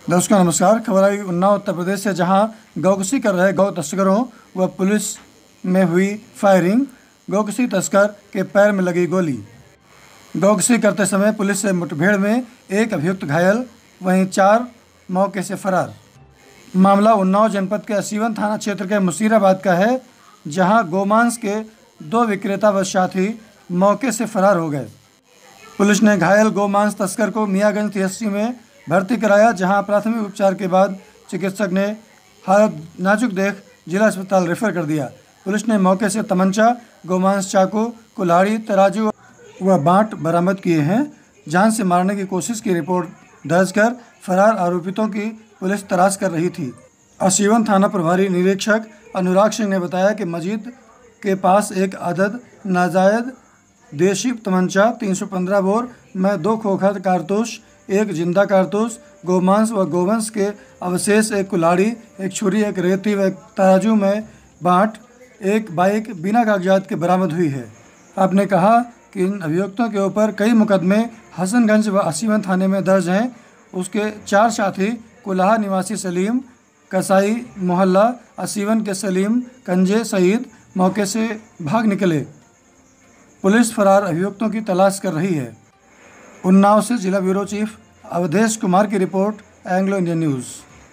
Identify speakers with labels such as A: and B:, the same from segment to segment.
A: दर्शकों नमस्कार। खबर आई उन्नाव उत्तर प्रदेश से, जहां गौकशी कर रहे गौ तस्करों व पुलिस में हुई फायरिंग। गौकशी तस्कर के पैर में लगी गोली। गौकशी करते समय पुलिस से मुठभेड़ में एक अभियुक्त घायल, वहीं 4 मौके से फरार। मामला उन्नाव जनपद के असीवन थाना क्षेत्र के मुशीराबाद का है, जहां गोमांस के 2 विक्रेता व साथी मौके से फरार हो गए। पुलिस ने घायल गोमांस तस्कर को मियाँगंज TSC में भर्ती कराया, जहां प्राथमिक उपचार के बाद चिकित्सक ने हालत नाजुक देख जिला अस्पताल रेफर कर दिया। पुलिस ने मौके से तमंचा, गोमांस, चाकू, कुल्हाड़ी, तराजू व बाट बरामद किए हैं। जान से मारने की कोशिश की रिपोर्ट दर्ज कर फरार आरोपितों की पुलिस तलाश कर रही थी। असीवन थाना प्रभारी निरीक्षक अनुराग सिंह ने बताया कि मजीद के पास एक अदद नाजायज देशी तमंचा, 315 बोर में 2 खोखा कारतूस, 1 जिंदा कारतूस, गोमांस व गोवंश के अवशेष, 1 कुल्हाड़ी, 1 छुरी, 1 रेती व 1 तराजू में बाट, 1 बाइक बिना कागजात के बरामद हुई है। आपने कहा कि इन अभियुक्तों के ऊपर कई मुकदमे हसनगंज व असीवन थाने में दर्ज हैं। उसके 4 साथी कुलाहा निवासी सलीम, कसाई मोहल्ला असीवन के सलीम कंजे सईद मौके से भाग निकले। पुलिस फरार अभियुक्तों की तलाश कर रही है। उन्नाव से जिला ब्यूरो चीफ अवधेश कुमार की रिपोर्ट, एंग्लो इंडियन न्यूज़।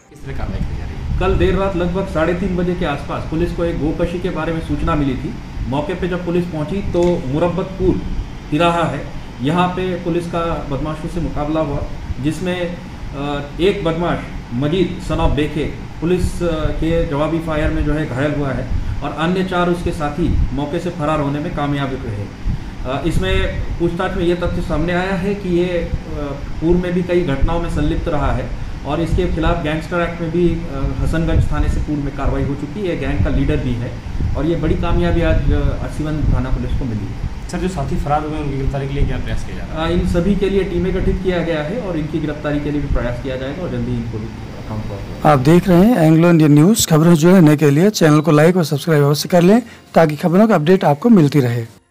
B: कल देर रात लगभग 3:30 बजे के आसपास पुलिस को एक गोकशी के बारे में सूचना मिली थी। मौके पे जब पुलिस पहुंची तो मुरब्बतपुर तिराहा है, यहाँ पे पुलिस का बदमाशों से मुकाबला हुआ, जिसमें एक बदमाश मजीद सनॉफ बेखे पुलिस के जवाबी फायर में जो है घायल हुआ है और अन्य 4 उसके साथी मौके से फरार होने में कामयाब रहे। इसमें पूछताछ में ये तथ्य सामने आया है कि ये पूर्व में भी कई घटनाओं में संलिप्त रहा है और इसके खिलाफ गैंगस्टर एक्ट में भी हसनगंज थाने से पूर्व में कार्रवाई हो चुकी है। ये गैंग का लीडर भी है और ये बड़ी कामयाबी आज असीवन थाना पुलिस को मिली है।
C: सर, जो साथी फरार हुए उनकी गिरफ्तारी के लिए क्या प्रयास किया जा रहा है?
B: इन सभी के लिए टीमें गठित किया गया है और इनकी गिरफ्तारी के लिए भी प्रयास किया जाएगा और जल्दी इनको भी अकाउंट पर।
A: आप देख रहे हैं एंग्लो इंडियन न्यूज़। खबरों जुड़ने के लिए चैनल को लाइक और सब्सक्राइब अवश्य कर लें, ताकि खबरों का अपडेट आपको मिलती रहे।